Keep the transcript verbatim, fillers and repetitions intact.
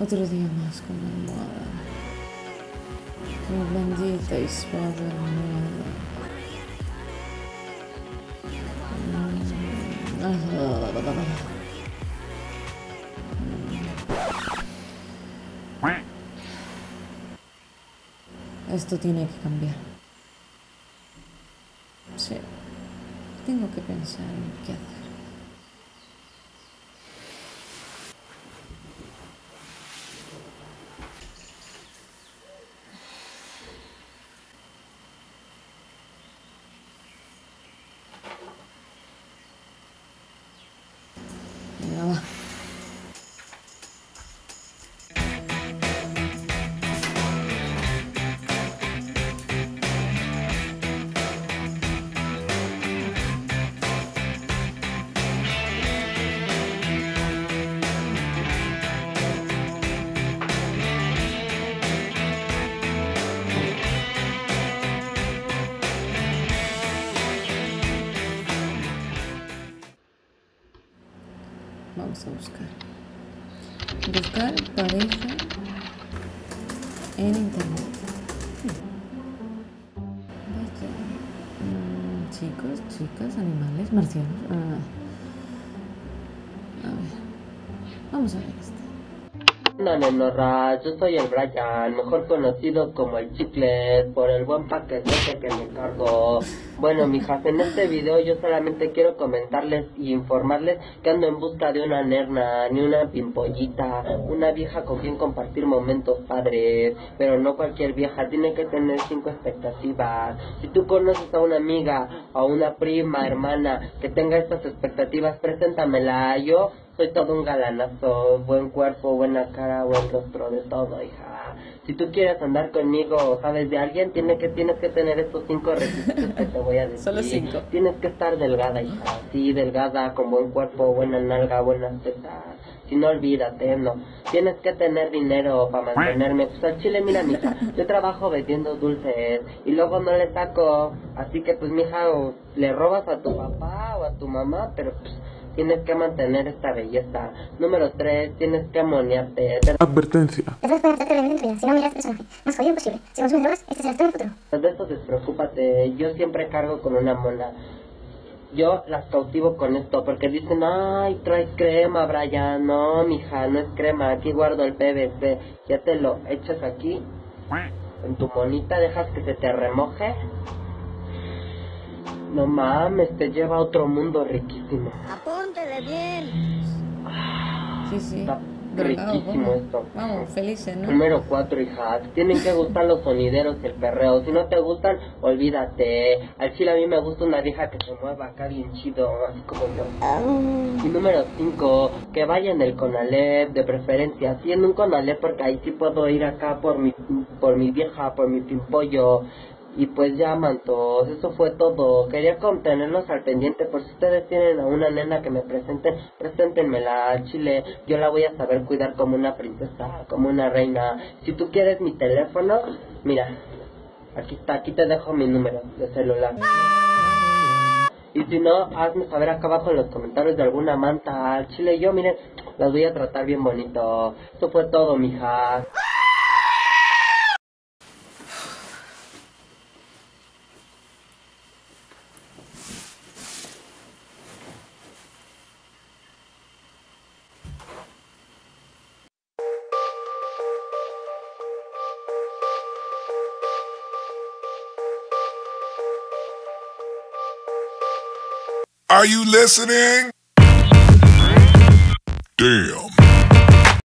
Otro día más con la almohada. Mi bendita y suave almohada. Esto tiene que cambiar. Sí, tengo que pensar en qué hacer. Venga, va. Vamos a buscar. Buscar pareja en internet. Vaya. Mm, chicos, chicas, animales, marcianos. Ah. A ver. Vamos a ver este. No, no, no, Raz, yo soy el Brian, mejor conocido como el Chicle, por el buen paquete que me cargo. Bueno, mijas, en este video yo solamente quiero comentarles y informarles que ando en busca de una nerna, ni una pimpollita, una vieja con quien compartir momentos padres, pero no cualquier vieja, tiene que tener cinco expectativas. Si tú conoces a una amiga, o una prima, hermana, que tenga estas expectativas, preséntamela. Yo soy todo un galanazo, buen cuerpo, buena cara, buen rostro, de todo, hija. Si tú quieres andar conmigo o sabes de alguien, tienes que, tienes que tener estos cinco requisitos que te voy a decir. Solo cinco. Tienes que estar delgada, hija. Sí, delgada, con buen cuerpo, buena nalga, buenas tetas. Si no, olvídate, no. Tienes que tener dinero para mantenerme. Pues al chile, mira, mija, yo trabajo vendiendo dulces y luego no le saco. Así que, pues, mija, o le robas a tu papá o a tu mamá, pero, pues, tienes que mantener esta belleza. Número tres, tienes que amoniarte. Advertencia. Te puedes poner tratar de vida si no miras este personaje. Más jodido imposible. Si consumes drogas, este será el futuro. De eso despreocúpate. Yo siempre cargo con una mona. Yo las cautivo con esto porque dicen, ay, traes crema, Brian. No, mija, no es crema. Aquí guardo el P V C. Ya te lo echas aquí en tu monita, dejas que se te remoje. No mames, te lleva a otro mundo riquísimo. Apúntele bien. Sí, sí. Está Drogado, riquísimo vamos. esto. Vamos, felices, ¿no? Número cuatro, hija. Te tienen que gustar los sonideros y el perreo. Si no te gustan, olvídate. Al chile a mí me gusta una vieja que se mueva acá bien chido, así como yo. Y número cinco, que vaya en el Conalep, de preferencia. Sí, en un Conalep, porque ahí sí puedo ir acá por mi, por mi vieja, por mi pimpollo. Y pues ya, mantos, eso fue todo. Quería contenerlos al pendiente. Por si ustedes tienen a una nena que me presenten, preséntenmela al chile. Yo la voy a saber cuidar como una princesa, como una reina. Si tú quieres mi teléfono, mira, aquí está, aquí te dejo mi número de celular. Y si no, hazme saber acá abajo en los comentarios de alguna manta. Al chile yo, miren, las voy a tratar bien bonito. Eso fue todo, mija. Are you listening? Damn.